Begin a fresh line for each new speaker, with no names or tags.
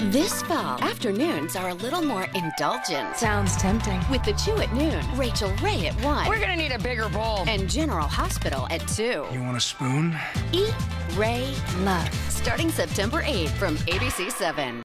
This fall, afternoons are a little more indulgent.
Sounds tempting.
With the Chew at noon, Rachel Ray at 1.
We're gonna need a bigger bowl.
And General Hospital at 2.
You want a spoon?
Eat, Ray, Love. Starting September 8th from ABC 7.